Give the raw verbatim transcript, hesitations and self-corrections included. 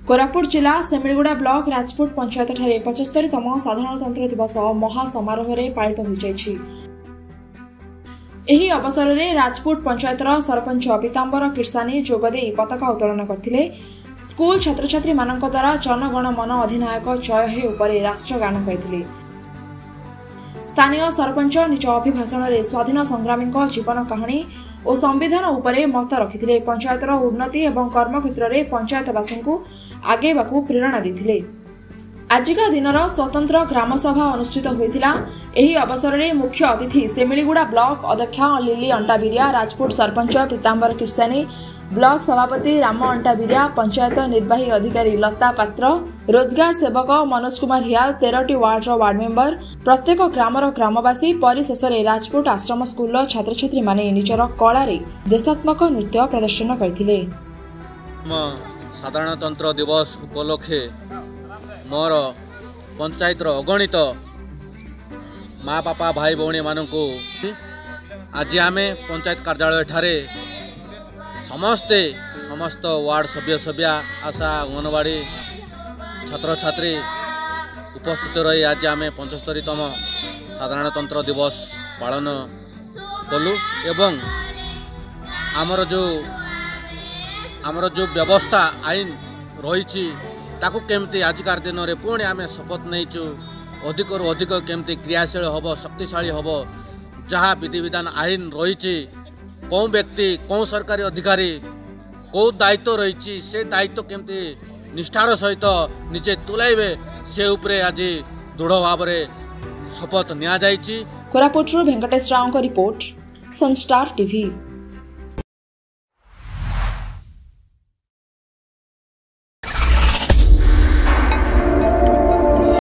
कोरापुट जिला सेमिलगुड़ा ब्लॉक राजपुट पंचायत ठारे पचहत्तरतम साधारणतंत्र दिवस महासमारोह पालित हो जाइछि। एही अवसर में राजपुट पंचायतर सरपंच पीतांबर किरसानी जोगदे पताका उत्तोलन करथिले। स्कूल छात्र छात्री मानक द्वारा जनगण मन अधिनायक जय हे उपरे राष्ट्रगान करथिले। स्थानीय सरपंच निज अभिभाषण में स्वाधीन संग्रामी जीवन कहानी और संविधान उपरे मत रखिथिले। पंचायतर उन्नति एवं कर्म क्षेत्र में पंचायतवासी को आगेबाकू प्रेरणा देथिले। आजिका दिनर स्वतंत्र ग्रामसभा अनुष्ठित होइथिला। एही अवसर में मुख्य अतिथि सेमिलीगुड़ा ब्लॉक अध्यक्ष लिली अंटाबिरिया, राजपुट सरपंच पीतांबर किरसानी, ब्लॉक सभापति राम अंटाबिरिया, पंचायत निर्वाही अधिकारी लता पात्र, रोजगार सेवक मनोज कुमार हियाल, तेरह वार्डर वार्ड मेंबर, प्रत्येक ग्रामर ग्रामवासी परिशेष में राजपुट आश्रम स्कूल छात्र छात्री माने निजर कला देशात्मक नृत्य प्रदर्शन करथिले। साधारणतंत्र दिवस उपलक्षे मोर पंचायतर अगणित माँ बापा भाई भौणी मानक आज आम पंचायत कार्यालय ठारे समस्ते समस्त वार्ड सभ्य सभ्या आशा अंगनवाड़ी छात्र छात्री उपस्थित रही आज आम पचहत्तरतम साधारणतंत्र दिवस पालन कलु एवं आमर जो आमर जो व्यवस्था आईन रही ताकू केमती आजिकार दिन में पुणी आम शपथ नहींचु अधिक रु अधिक केमती क्रियाशील हम शक्तिशाली हम जहाँ विधि विधान आईन रही कौ व्यक्ति कौ सरकारी अधिकारी कौ दायित्व रही से दायित्व केमती निष्ठार सहित निजे तुलाइबे से उपरे आज दृढ़ भाव शपथ निया जाइछि। Koraput Venkatesh Rao report, Sunstar TV.